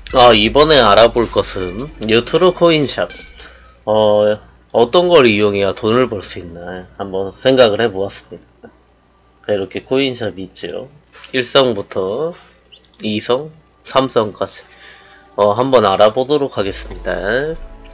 이번에 알아볼 것은 뉴트로 코인샵. 어떤 걸 이용해야 돈을 벌 수 있나 한번 생각을 해보았습니다. 이렇게 코인샵이 있죠. 1성부터 2성, 3성까지. 한번 알아보도록 하겠습니다.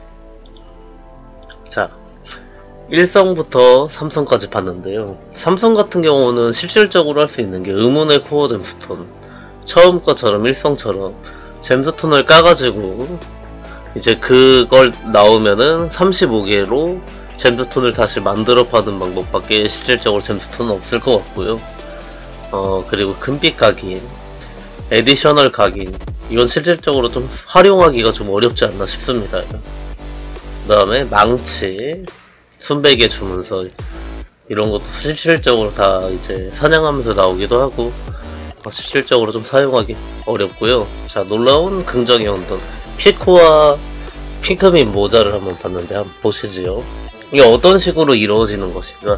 자, 1성부터 3성까지 봤는데요. 3성 같은 경우는 실질적으로 할 수 있는 게 의문의 코어 잼스톤. 처음 것처럼 1성처럼 잼스톤을 까가지고 이제 그걸 나오면은 35개로 잼스톤을 다시 만들어 파는 방법밖에 실질적으로 잼스톤은 없을 것 같고요. 그리고 금빛 각인, 에디셔널 각인, 이건 실질적으로 좀 활용하기가 좀 어렵지 않나 싶습니다. 그 다음에 망치, 순백의 주문서, 이런 것도 실질적으로 다 이제 사냥하면서 나오기도 하고 실질적으로 좀 사용하기 어렵고요. 자, 놀라운 긍정의 언덕, 피코와 핑크민 모자를 한번 봤는데 한번 보시지요. 이게 어떤 식으로 이루어지는 것인가.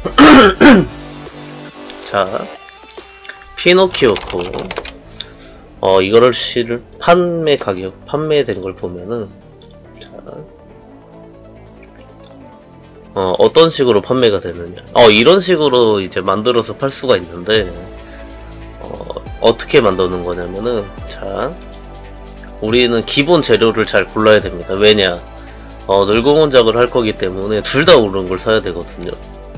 자, 피노키오코, 이거를 판매 가격, 판매된 걸 보면은, 자, 어떤 식으로 판매가 되느냐. 이런 식으로 이제 만들어서 팔 수가 있는데, 어떻게 만드는 거냐면은, 자, 우리는 기본 재료를 잘 골라야 됩니다. 왜냐, 늙어온작을 할 거기 때문에 둘 다 오른 걸 사야 되거든요.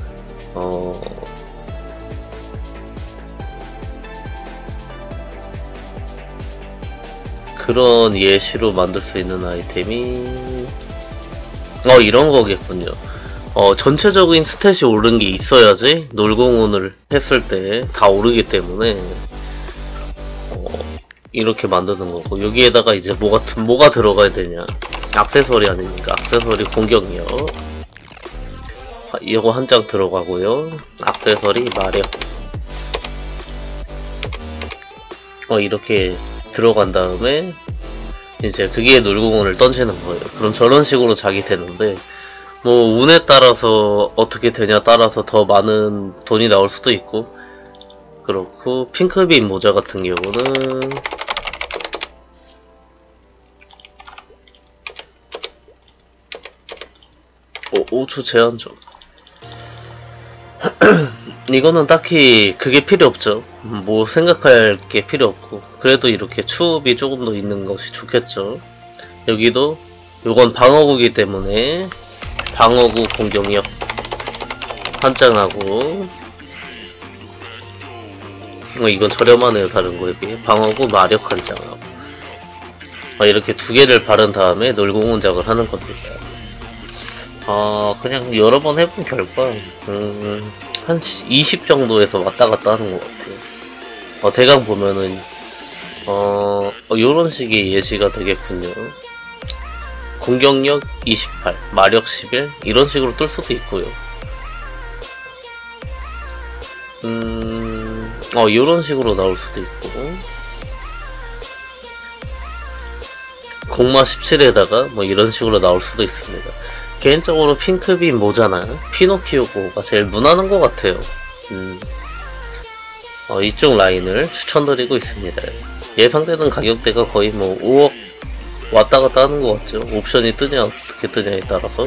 그런 예시로 만들 수 있는 아이템이 이런 거겠군요. 전체적인 스탯이 오른 게 있어야지 놀공원을 했을 때 다 오르기 때문에 이렇게 만드는 거고, 여기에다가 이제 뭐가 들어가야 되냐. 액세서리 아닙니까? 액세서리 공격력. 이거 한 장 들어가고요. 액세서리 마력. 이렇게 들어간 다음에 이제 그게 놀공원을 던지는 거예요. 그럼 저런 식으로 작이 되는데, 뭐 운에 따라서 어떻게 되냐 따라서 더 많은 돈이 나올 수도 있고 그렇고, 핑크빛 모자 같은 경우는 5초 제한점. 이거는 딱히 그게 필요 없죠. 뭐 생각할 게 필요 없고, 그래도 이렇게 추업이 조금 더 있는 것이 좋겠죠. 여기도 요건 방어구기 때문에 방어구 공격력 한 장하고, 이건 저렴하네요. 다른 거에 비해. 방어구 마력 한 장하고, 이렇게 두 개를 바른 다음에 놀공운작을 하는 겁니다. 그냥 여러 번 해본 결과 한 20 정도에서 왔다 갔다 하는 것 같아요. 대강 보면은 요런 식의 예시가 되겠군요. 공격력 28, 마력 11, 이런 식으로 뜰 수도 있고요. 요런 식으로 나올 수도 있고, 공마 17에다가 뭐 이런 식으로 나올 수도 있습니다. 개인적으로 핑크빛 모자나 피노키오고가 제일 무난한 것 같아요. 이쪽 라인을 추천드리고 있습니다. 예상되는 가격대가 거의 뭐 5억 왔다 갔다 하는 것 같죠. 옵션이 뜨냐 어떻게 뜨냐에 따라서.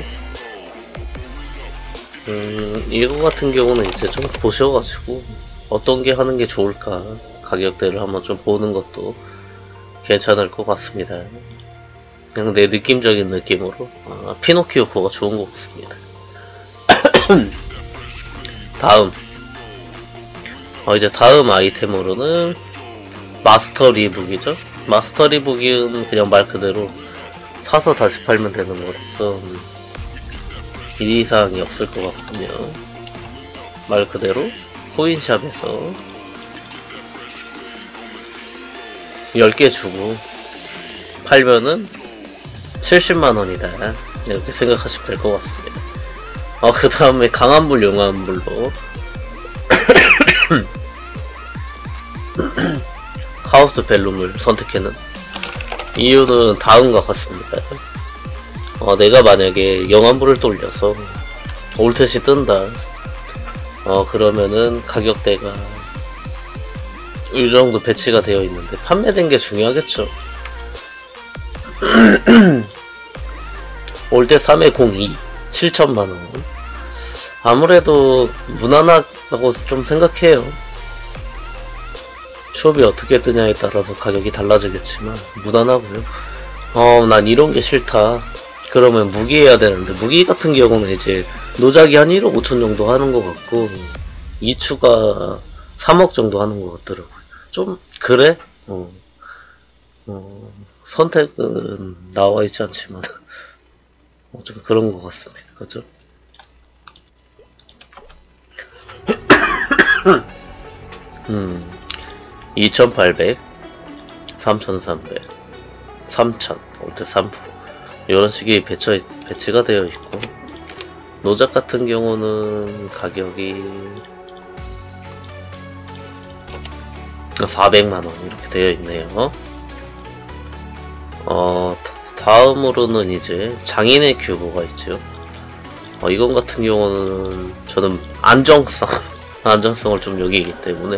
이거 같은 경우는 이제 좀 보셔가지고 어떤 게 하는 게 좋을까 가격대를 한번 좀 보는 것도 괜찮을 것 같습니다. 그냥 내 느낌적인 느낌으로 피노키오 코가 좋은 것 같습니다. 다음, 이제 다음 아이템으로는 마스터 리북이죠. 마스터 리북은 그냥 말 그대로 사서 다시 팔면 되는 거라서 일이사항이 없을 것 같군요. 말 그대로 코인샵에서 10개 주고 팔면은 70만원이다. 이렇게 생각하시면 될 것 같습니다. 그 다음에 강한불, 용한불로 카오스 벨룸을 선택했는 이유는 다음과 같습니다. 내가 만약에 영환불을 돌려서 올댓이 뜬다. 그러면은 가격대가 이 정도 배치가 되어 있는데 판매된 게 중요하겠죠. 올때 3회 02 7천만원. 아무래도 무난하다고 좀 생각해요. 추업이 어떻게 뜨냐에 따라서 가격이 달라지겠지만 무난하고요. 난 이런게 싫다. 그러면 무기 해야 되는데, 무기 같은 경우는 이제 노작이 한 1억 5천 정도 하는 것 같고 이추가 3억 정도 하는 것 같더라고요. 좀 그래? 선택은 나와 있지 않지만 좀 그런 것 같습니다. 그죠? 2800, 3300, 3000, 올때 3%. 이런 식의 배치가 되어 있고, 노작 같은 경우는 가격이 400만원 이렇게 되어 있네요. 다음으로는 이제 장인의 큐브가 있죠. 이건 같은 경우는 저는 안정성을 좀 여기기 때문에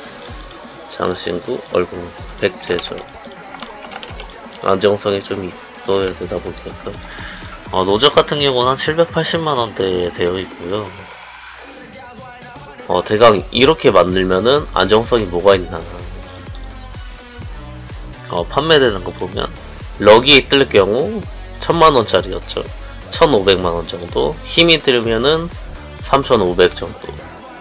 장신구 얼굴 백제죠. 안정성이 좀 있어야 되다 보니까. 노작 같은 경우는 한 780만원대에 되어 있고요. 대강 이렇게 만들면은 안정성이 뭐가 있나. 판매되는 거 보면 럭이 뜰 경우 1000만원짜리였죠. 1500만원 정도. 힘이 들면은 3500 정도.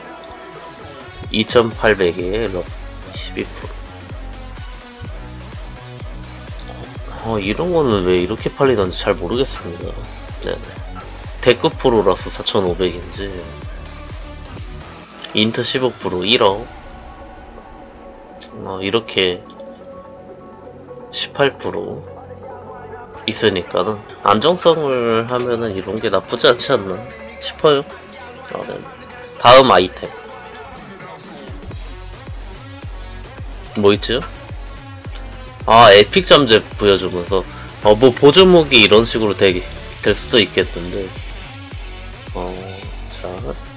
2800에 럭 12%. 이런 거는 왜 이렇게 팔리는지 잘 모르겠습니다. 네네. 대급 프로라서 4500인지. 인트 15% 1억. 이렇게 18% 있으니까는 안정성을 하면은 이런 게 나쁘지 않지 않나 싶어요. 네. 다음 아이템 뭐 있죠? 에픽 잠재 부여주면서 뭐 보조무기 이런 식으로 될 수도 있겠는데. 자,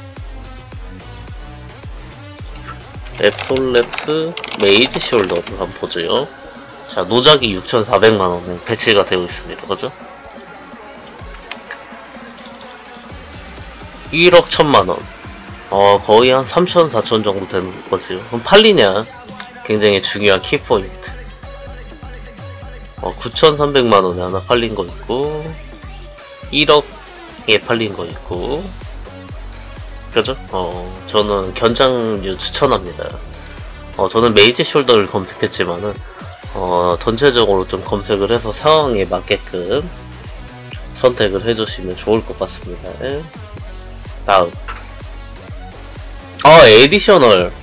앱솔랩스 메이지 숄더를 한번 보죠. 자, 노작이 6,400만원에 배치가 되어 있습니다. 그죠? 1억 1000만원. 거의 한 3,000, 4,000 정도 되는 거지요. 그럼 팔리냐? 굉장히 중요한 키포인트. 9,300만원에 하나 팔린 거 있고, 1억에 팔린 거 있고, 그죠? 저는 견장류 추천합니다. 저는 메이지 숄더를 검색했지만은, 전체적으로 좀 검색을 해서 상황에 맞게끔 선택을 해주시면 좋을 것 같습니다. 다음. 에디셔널.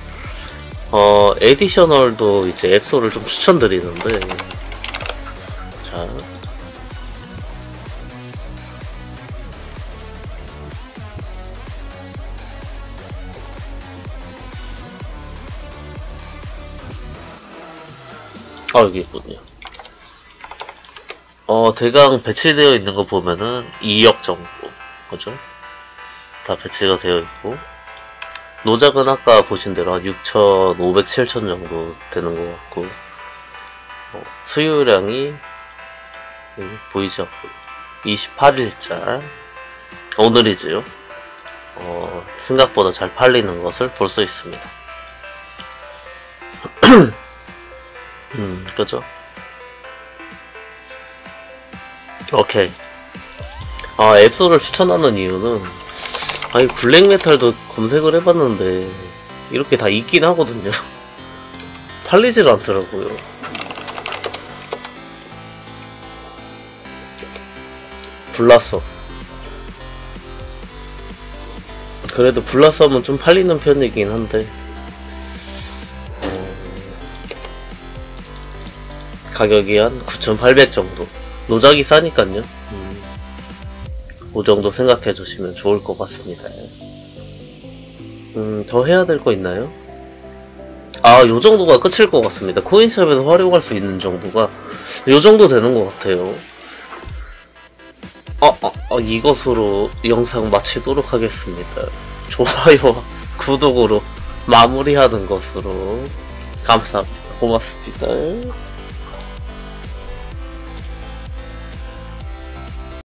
에디셔널도 이제 앱소를 좀 추천드리는데, 자. 여기 있군요. 대강 배치되어 있는 거 보면은 2억 정도, 그죠? 다 배치가 되어 있고, 노작은 아까 보신 대로 한 6,500, 7,000 정도 되는 것 같고, 수요량이 보이죠? 28일자 오늘이지요. 생각보다 잘 팔리는 것을 볼 수 있습니다. 그죠? 오케이. 앱소를 추천하는 이유는, 블랙메탈도 검색을 해봤는데 이렇게 다 있긴 하거든요. 팔리질 않더라고요. 블라썸. 그래도 블라썸은 좀 팔리는 편이긴 한데, 가격이 한 9,800 정도. 노작이 싸니깐요. 그 정도 생각해 주시면 좋을 것 같습니다. 더 해야 될 거 있나요? 요 정도가 끝일 것 같습니다. 코인샵에서 활용할 수 있는 정도가 요 정도 되는 것 같아요. 이것으로 영상 마치도록 하겠습니다. 좋아요와 구독으로 마무리하는 것으로 감사합니다. 고맙습니다.